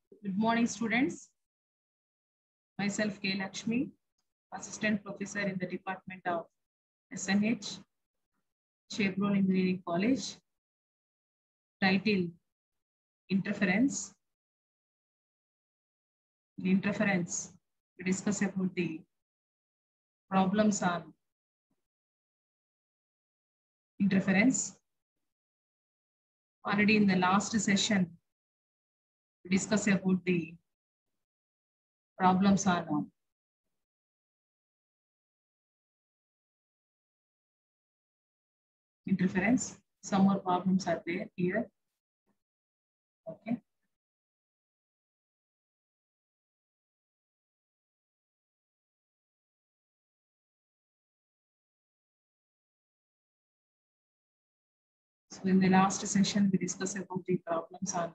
Good morning, students. Myself, K. Lakshmi, Assistant Professor in the Department of SNH, Chevron Engineering College. Title, Interference. In interference, we discuss about the problems on interference. Already in the last session, we discussed about the problems on interference. Some more problems are there here. Okay. So in the last session, we discussed about the problems on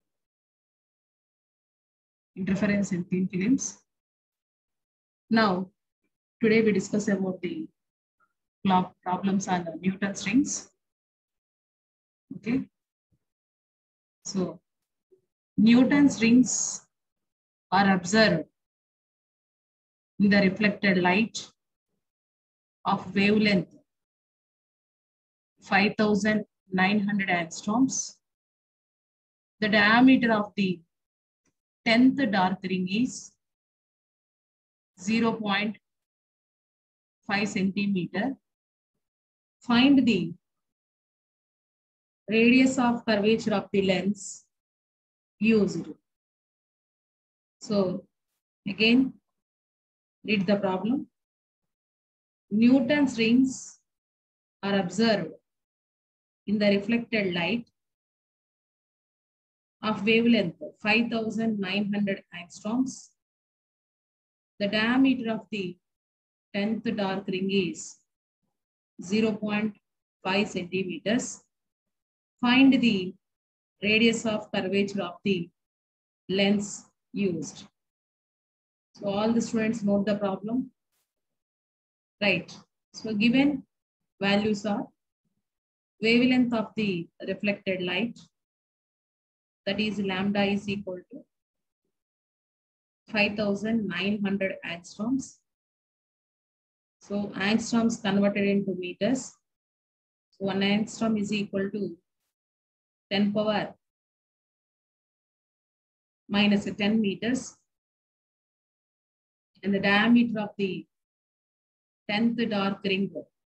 interference in thin films. Now, today we discuss about the problems on Newton's rings. Okay. So, Newton's rings are observed in the reflected light of wavelength 5,900 angstroms. The diameter of the 10th dark ring is 0.5 centimeter. Find the radius of curvature of the lens used. So, again, read the problem. Newton's rings are observed in the reflected light of wavelength 5,900 angstroms. The diameter of the 10th dark ring is 0.5 centimeters. Find the radius of curvature of the lens used. So all the students note the problem. Right. So given values are wavelength of the reflected light, that is lambda is equal to 5,900 angstroms. So angstroms converted into meters. So 1 angstrom is equal to 10 power minus 10 meters. And the diameter of the 10th dark ring.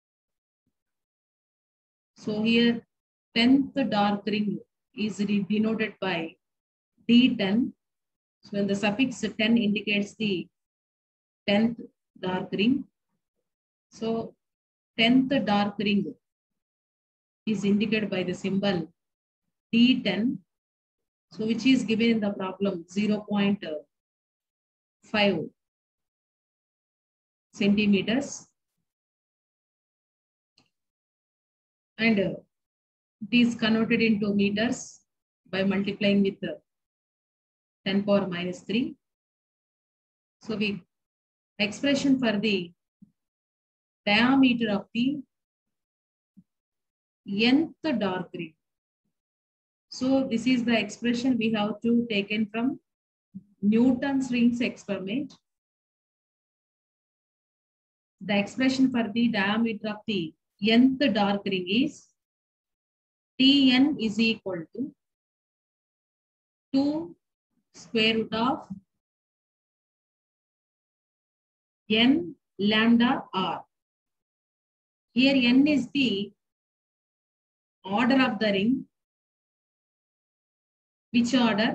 So here 10th dark ring is denoted by D10. So when the suffix 10 indicates the 10th dark ring. So 10th dark ring is indicated by the symbol D10. So which is given in the problem 0.5 centimeters. And it is converted into meters by multiplying with 10 power minus 3. So the expression for the diameter of the nth dark ring. So this is the expression we have to taken from Newton's rings experiment. The expression for the diameter of the nth dark ring is Tn is equal to 2 square root of n lambda r. Here n is the order of the ring. Which order?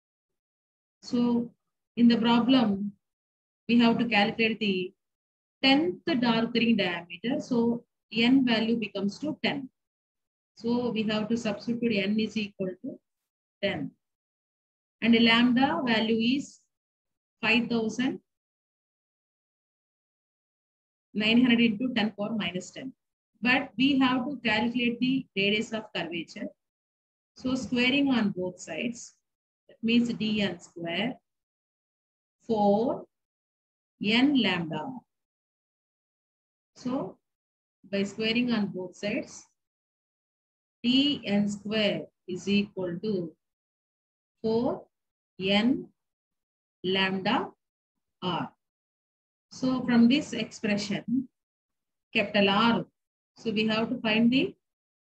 So in the problem, we have to calculate the 10th dark ring diameter. So n value becomes to 10. So we have to substitute n is equal to 10. And the lambda value is 5,900 into 10 power minus 10. But we have to calculate the radius of curvature. So squaring on both sides, that means dn square 4 n lambda. So by squaring on both sides, dn square is equal to 4 n lambda r. So from this expression, capital R, so we have to find the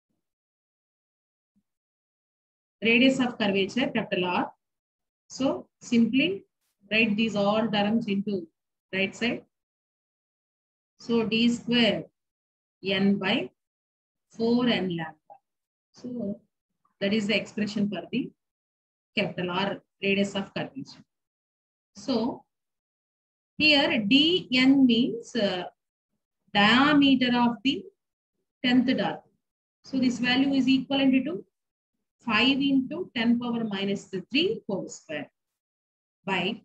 radius of curvature, capital R. So simply write these all terms into right side. So d square n by 4n lambda. So that is the expression for the capital R radius of curvature. So here dn means diameter of the 10th dark. So this value is equivalent to 5 into 10 power minus 3 whole square by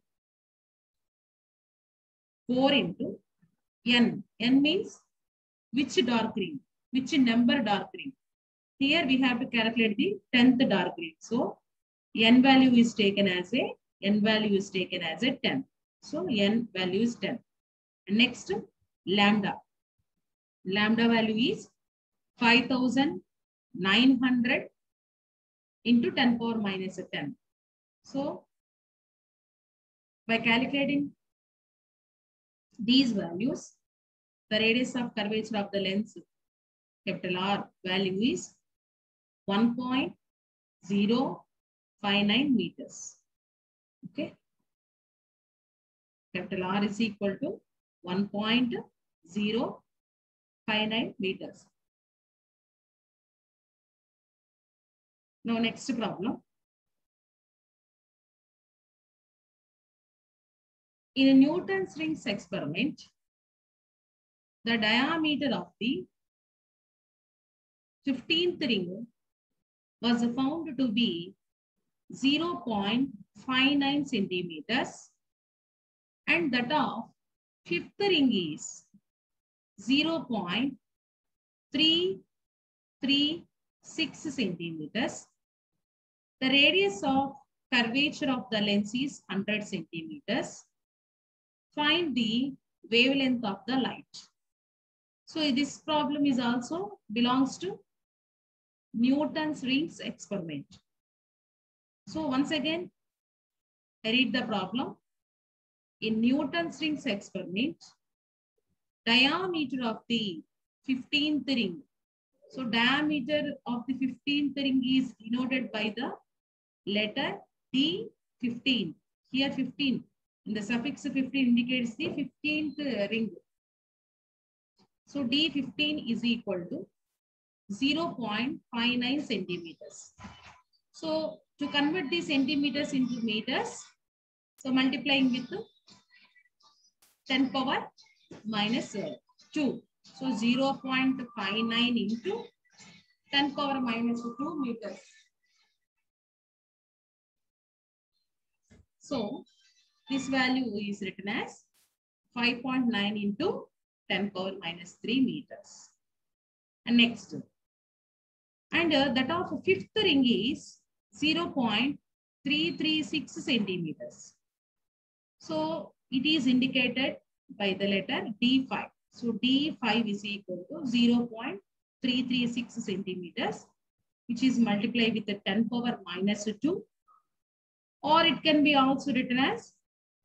4 into n. N means which dark ring, which number dark ring. Here we have to calculate the 10th dark ring. So n value is taken as a 10. So n value is 10. And next lambda. Lambda value is 5,900 into 10 power minus 10. So by calculating these values, the radius of curvature of the lens capital R value is 1.059 meters. Okay. Capital R is equal to 1.059 meters. Now next problem. In a Newton's rings experiment, the diameter of the 15th ring was found to be 0.59 centimeters and that of 5th ring is 0.336 centimeters. The radius of curvature of the lens is 100 centimeters. Find the wavelength of the light. So this problem is also belongs to Newton's rings experiment. So once again, I read the problem. In Newton's rings experiment, diameter of the 15th ring. So diameter of the 15th ring is denoted by the letter D15. Here 15. In the suffix 15 indicates the 15th ring. So D15 is equal to 0.59 centimeters. So to convert the centimeters into meters, so multiplying with 10 power minus 2. So 0.59 into 10 power minus 2 meters. So this value is written as 5.9 into 10 power minus 3 meters. And next. And that of 5th ring is 0.336 centimeters. So it is indicated by the letter D5. So D5 is equal to 0.336 centimeters, which is multiplied with the 10 power minus 2. Or it can be also written as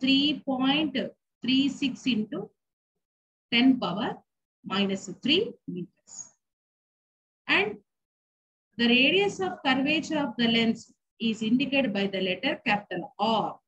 3.36 into 10 power minus 3 meters. And the radius of curvature of the lens is indicated by the letter capital R.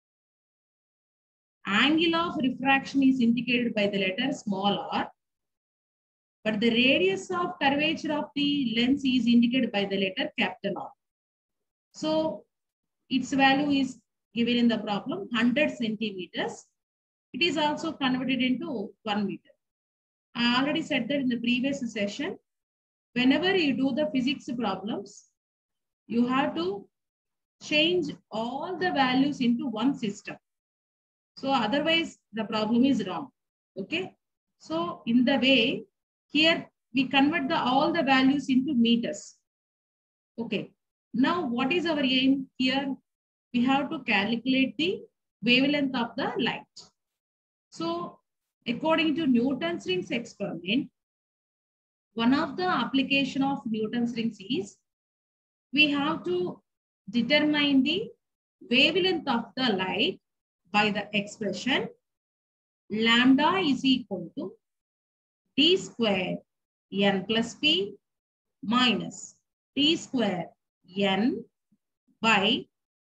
Angle of refraction is indicated by the letter small r. But the radius of curvature of the lens is indicated by the letter capital R. So its value is given in the problem 100 centimeters. It is also converted into 1 meter. I already said that in the previous session. Whenever you do the physics problems, you have to change all the values into one system. So otherwise the problem is wrong. Okay. So in the way here we convert all the values into meters. Okay. Now what is our aim here? We have to calculate the wavelength of the light. So according to Newton's rings experiment, one of the application of Newton's rings is we have to determine the wavelength of the light by the expression lambda is equal to d square n plus p minus d square n by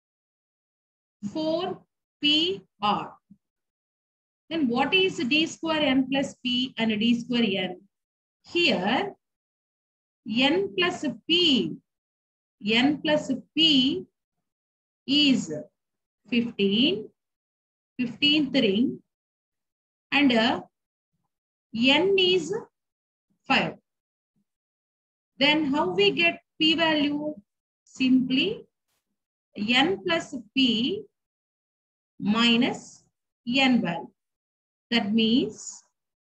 4pr. Then what is d square n plus p and d square n? Here, n plus p is 15, 15th ring, and n is 5. Then how we get p value? Simply n plus p minus n value. That means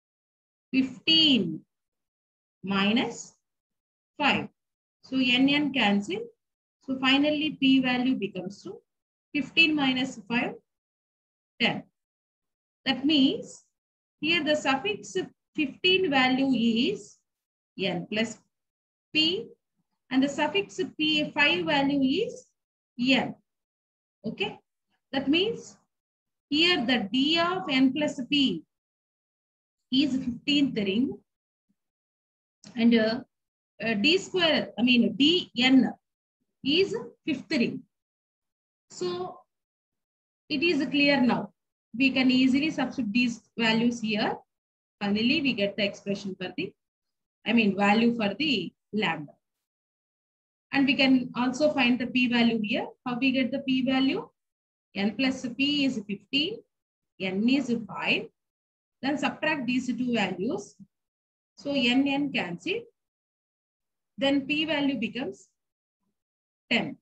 15 minus 5. So n cancel. So finally p value becomes to 15 minus 5, 10. That means here the suffix 15 value is n plus p and the suffix p 5 value is n. Okay. That means here the d of n plus p is 15th ring and d square, dn is 5th ring. So it is clear now. We can easily substitute these values here. Finally, we get the expression for the, value for the lambda. And we can also find the p value here. How we get the p value? N plus p is 15, n is 5. Then subtract these two values. So n cancel. Then p value becomes 10.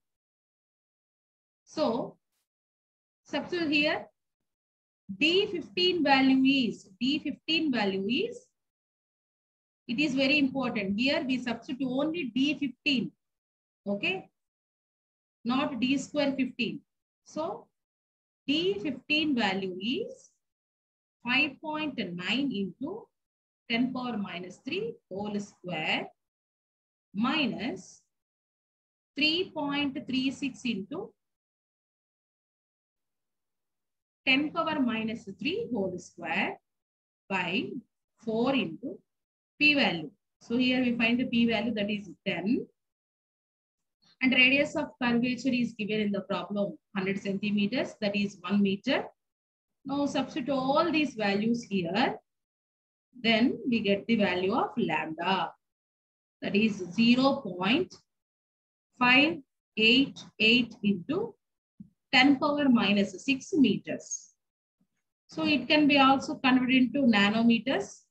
So substitute here. D15 value is, it is very important. Here we substitute only D15. Okay. Not D square 15. So D15 value is 5.9 into 10 power minus 3 whole square minus 3.36 into 10 power minus 3 whole square by 4 into p value. So here we find the p value, that is 10. And radius of curvature is given in the problem 100 centimeters, that is 1 meter. Now substitute all these values here. Then we get the value of lambda, that is 0.588 into 10 power minus 6 meters. So it can be also converted into nanometers,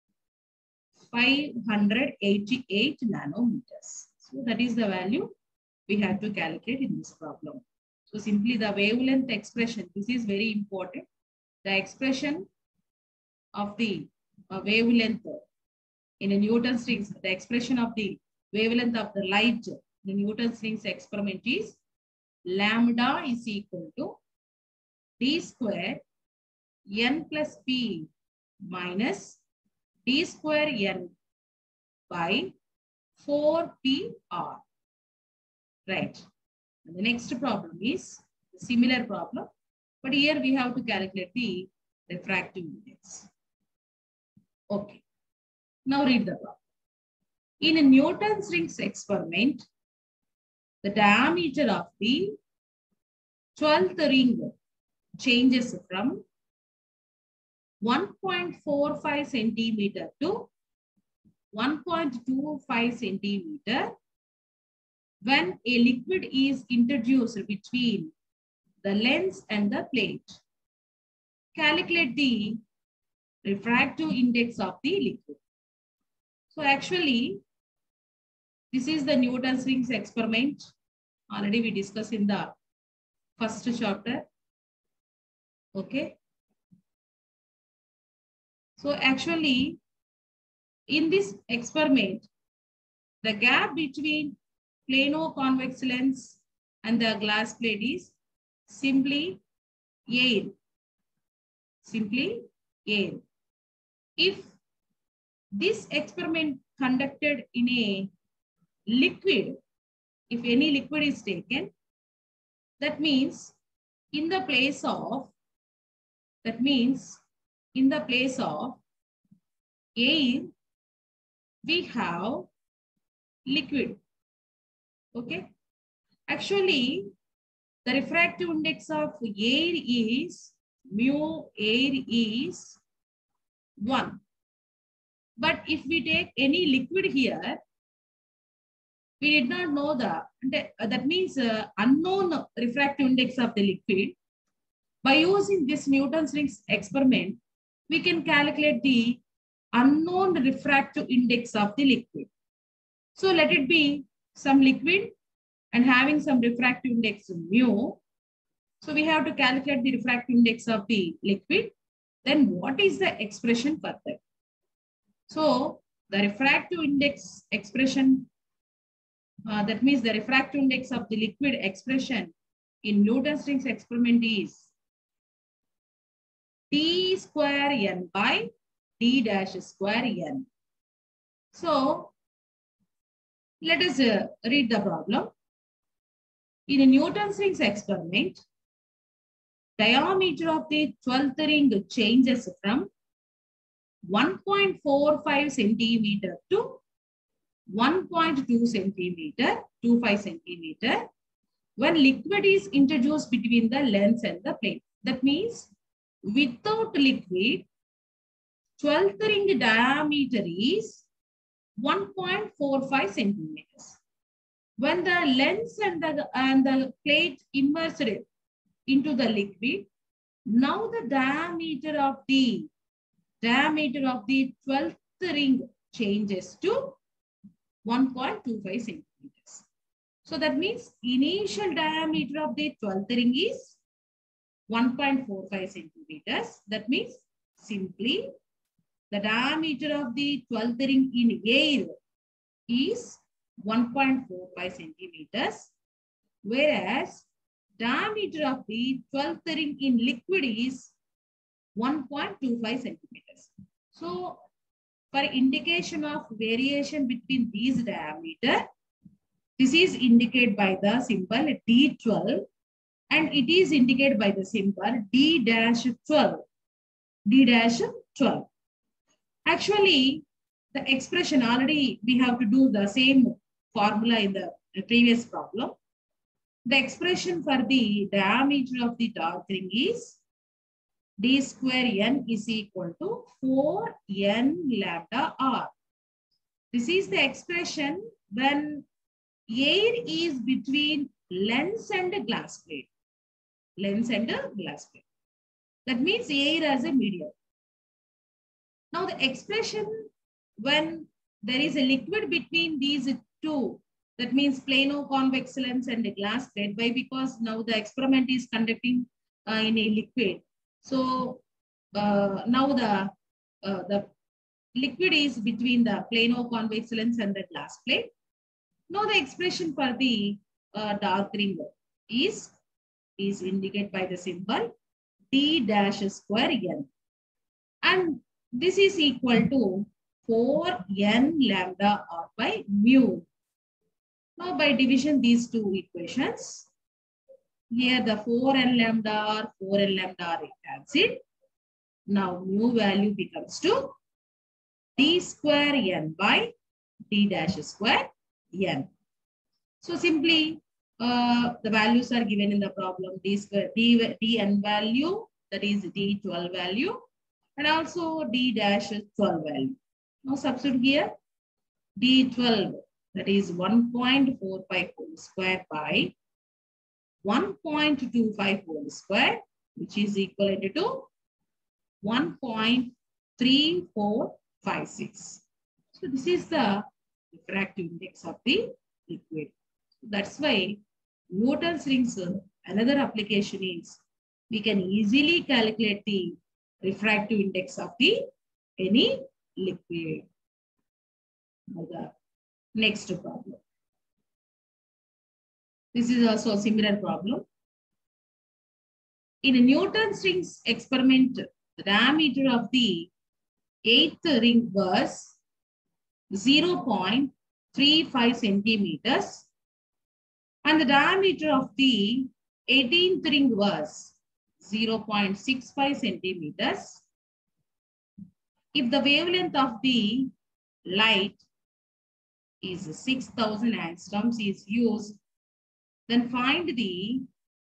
588 nanometers. So that is the value we have to calculate in this problem. So simply the wavelength expression, this is very important. The expression of the wavelength in a Newton's rings, the expression of the wavelength of the light in the Newton's rings experiment is lambda is equal to d square n plus p minus d square n by 4pr. Right. And the next problem is a similar problem, but here we have to calculate the refractive index. Okay. Now read the problem. In a Newton's rings experiment, the diameter of the 12th ring changes from 1.45 centimeter to 1.25 centimeter when a liquid is introduced between the lens and the plate. Calculate the refractive index of the liquid. So actually, this is the Newton's rings experiment. Already we discussed in the first chapter. Okay. So actually, in this experiment, the gap between plano-convex lens and the glass plate is simply air. Simply air. If this experiment conducted in a liquid, if any liquid is taken, that means in the place of, that means in the place of air, we have liquid. Okay. Actually, the refractive index of air is mu air is 1. But if we take any liquid here, we did not know that means unknown refractive index of the liquid. By using this Newton's rings experiment, we can calculate the unknown refractive index of the liquid. So let it be some liquid and having some refractive index mu. So we have to calculate the refractive index of the liquid. Then what is the expression for that? So the refractive index expression, that means the refractive index of the liquid expression in Newton's rings experiment is d square n by d dash square n. So let us read the problem. In a Newton's rings experiment, diameter of the 12th ring changes from 1.45 centimeter to 1.2 centimeter, 25 centimeter, when liquid is introduced between the lens and the plane. That means without liquid, 12th ring diameter is 1.45 centimeters. When the lens and the plate immersed into the liquid, now the diameter of the 12th ring changes to 1.25 centimeters. So that means initial diameter of the 12th ring is 1.45 centimeters. That means simply the diameter of the 12th ring in air is 1.45 centimeters, whereas diameter of the 12th ring in liquid is 1.25 centimeters. So for indication of variation between these diameter, this is indicated by the symbol D12 and it is indicated by the symbol D-12. D-12. Actually, the expression already we have to do the same formula in the previous problem. The expression for the diameter of the dark ring is d square n is equal to 4n lambda r. This is the expression when air is between lens and glass plate. Lens and glass plate. That means air as a medium. Now the expression when there is a liquid between these two, that means plano-convex lens and a glass plate. Why? Because now the experiment is conducting in a liquid. So now the liquid is between the plano-convex lens and the glass plate. Now the expression for the dark ring is indicated by the symbol D-square n. And this is equal to 4n lambda r by mu. Now by division these two equations, here the 4n lambda r, 4n lambda r cancelled. Now mu value becomes to d square n by d-square n. So simply the values are given in the problem. D square, dn value, that is d12 value, and also d-12 value. Now substitute here d12, that is 1.45 whole square by 1.25 whole square, which is equivalent to 1.3456. So this is the refractive index of the liquid. That's why Newton's rings, another application is we can easily calculate the refractive index of the any liquid. Now the next problem. This is also a similar problem. In a Newton's rings experiment, the diameter of the 8th ring was 0.35 centimeters and the diameter of the 18th ring was 0.65 centimeters. If the wavelength of the light is 6,000 angstroms is used, then find the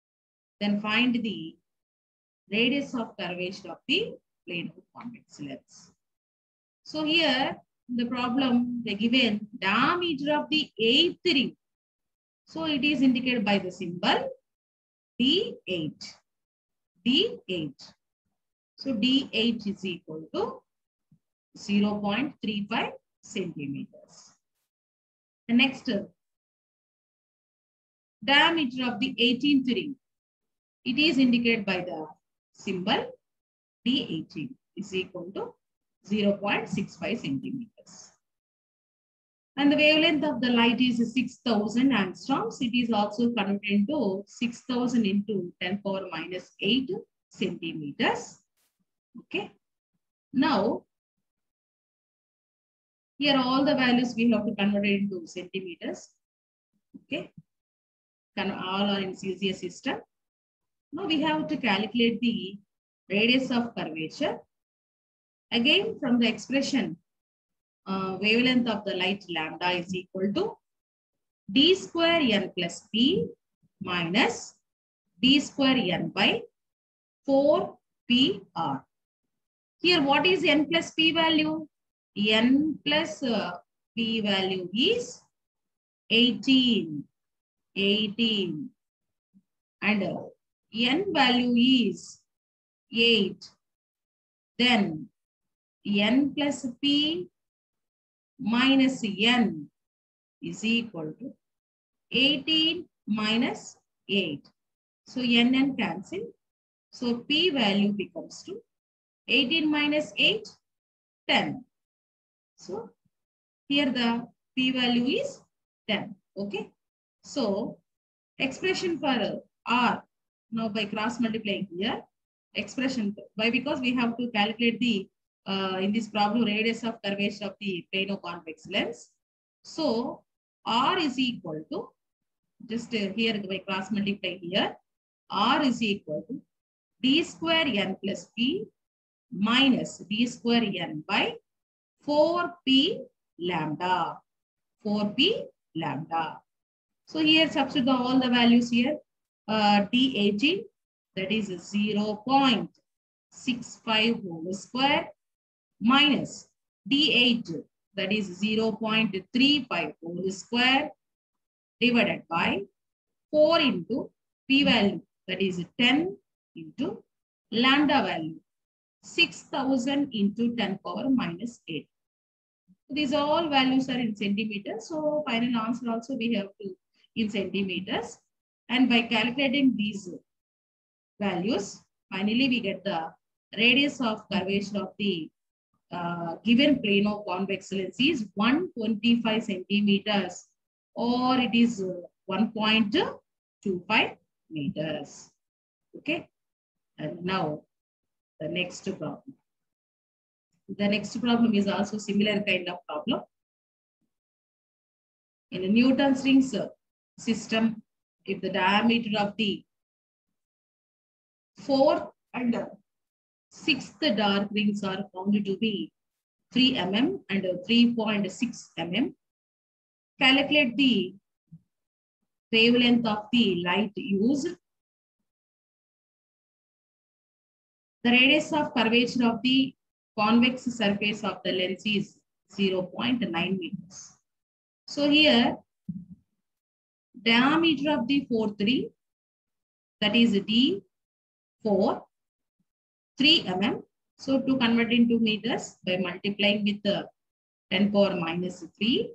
radius of curvature of the plane of convex lens. So here the problem they given diameter of the 8th ring. So it is indicated by the symbol D8. D8. So D8 is equal to 0.35 centimeters. The next diameter of the 18th ring. It is indicated by the symbol D18 is equal to 0.65 centimeters. And the wavelength of the light is 6,000 angstroms. It is also converted into 6,000 into 10 power minus 8 centimeters. Okay. Now, here all the values we have to convert it into centimeters. Okay. All are in CCS system. Now we have to calculate the radius of curvature. Again, from the expression, wavelength of the light lambda is equal to d square n plus p minus d square n by 4pr. Here, what is n plus p value? N plus p value is 18. 18. And n value is 8. Then n plus p minus n is equal to 18 minus 8. So n cancel. So p value becomes to 18 minus 8, 10. So here the p value is 10. Okay. So expression for r, now by cross multiplying here, expression by, because we have to calculate the in this problem radius of curvature of the plane of convex lens. So r is equal to, just here by cross multiply here, r is equal to d square n plus p minus d square n by 4p lambda. 4p lambda. So here substitute all the values here. D18, that is 0.65 whole square minus D8, that is 0.35 whole square divided by 4 into p value, that is 10 into lambda value, 6,000 into 10 power minus 8. These all values are in centimeters. So final answer also we have to in centimeters. And by calculating these values, finally we get the radius of curvature of the given plane of convex lens is 125 centimeters, or it is 1.25 meters. Okay. And now the next problem. The next problem is also similar kind of problem. In a Newton's rings system, if the diameter of the 4th and 6th dark rings are found to be 3 mm and 3.6 mm, calculate the wavelength of the light used. The radius of curvature of the convex surface of the lens is 0.9 meters. So here, diameter of the 4th ring, that is D4, 3 mm. So to convert into meters by multiplying with the 10 power minus 3.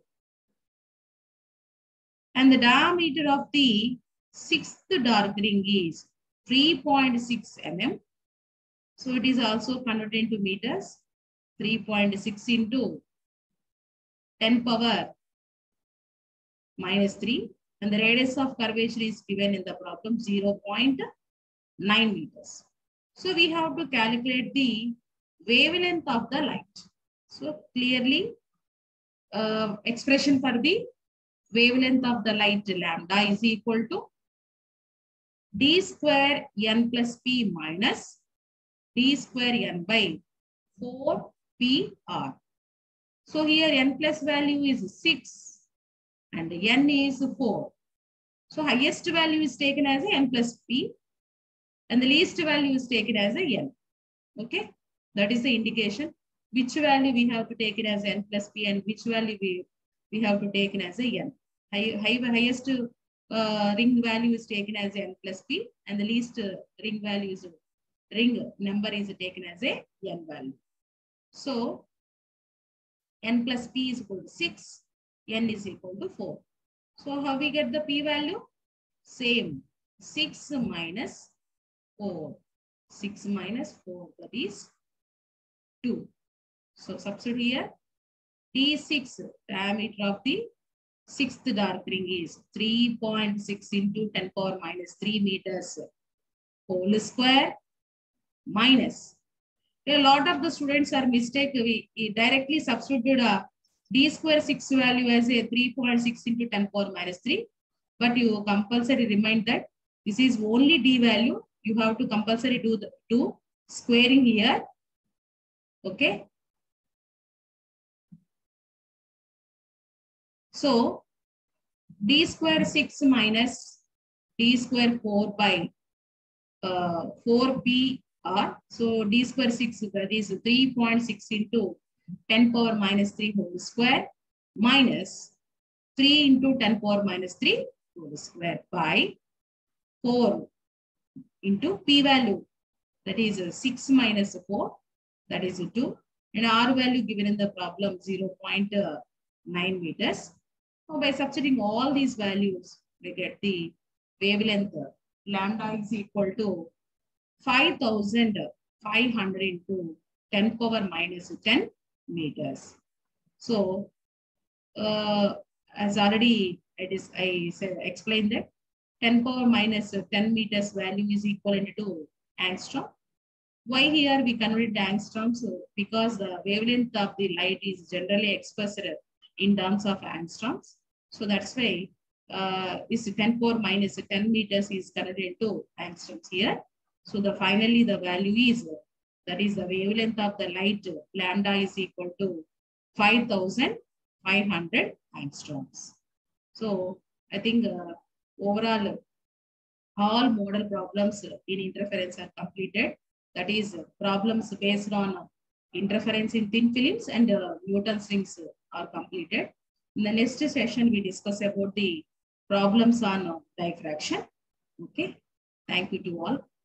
And the diameter of the 6th dark ring is 3.6 mm. So it is also converted into meters, 3.6 into 10 power minus 3. And the radius of curvature is given in the problem 0.9 meters. So we have to calculate the wavelength of the light. So clearly, expression for the wavelength of the light lambda is equal to d square n plus p minus d square n by 4pr. So here n plus value is 6 and n is 4. So highest value is taken as a n plus p and the least value is taken as a n. Okay, that is the indication. Which value we have to take it as n plus p and which value we have to take it as a n. Highest ring value is taken as n plus p and the least ring value is ring number is taken as a n value. So n plus p is equal to 6, n is equal to 4. So how we get the p value? Same, 6 minus 4. 6 minus 4, that is 2. So substitute here, D6 diameter of the sixth dark ring is 3.6 into 10 power minus 3 meters whole square minus. A lot of the students are mistaken. We directly substituted D square 6 value as a 3.6 into 10 power minus 3. But you compulsory remind that this is only D value. You have to compulsory do squaring here. Okay. So d square 6 minus d square 4 by 4pr. So d square 6, that is 3.6 into 10 power minus 3 whole square minus 3 into 10 power minus 3 whole square by 4 into p value, that is 6 minus 4, that is 2, and r value given in the problem 0.9 meters. So by substituting all these values, we get the wavelength lambda is equal to 5,500 into 10 power minus 10 meters. So as already I explained that 10 power minus 10 meters value is equivalent to angstrom. Why here we convert angstroms? Because the wavelength of the light is generally expressed in terms of angstroms. So that's why this 10 power minus 10 meters is converted to angstroms here. So finally the value is, that is the wavelength of the light, lambda is equal to 5,500 angstroms. So I think overall all model problems in interference are completed. That is problems based on interference in thin films and Newton's rings are completed. In the next session, we discuss about the problems on diffraction. Okay. Thank you to all.